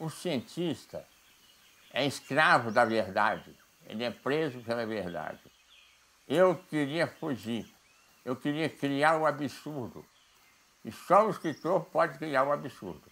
O cientista é escravo da verdade, ele é preso pela verdade. Eu queria fugir, eu queria criar o absurdo. E só o escritor pode criar o absurdo.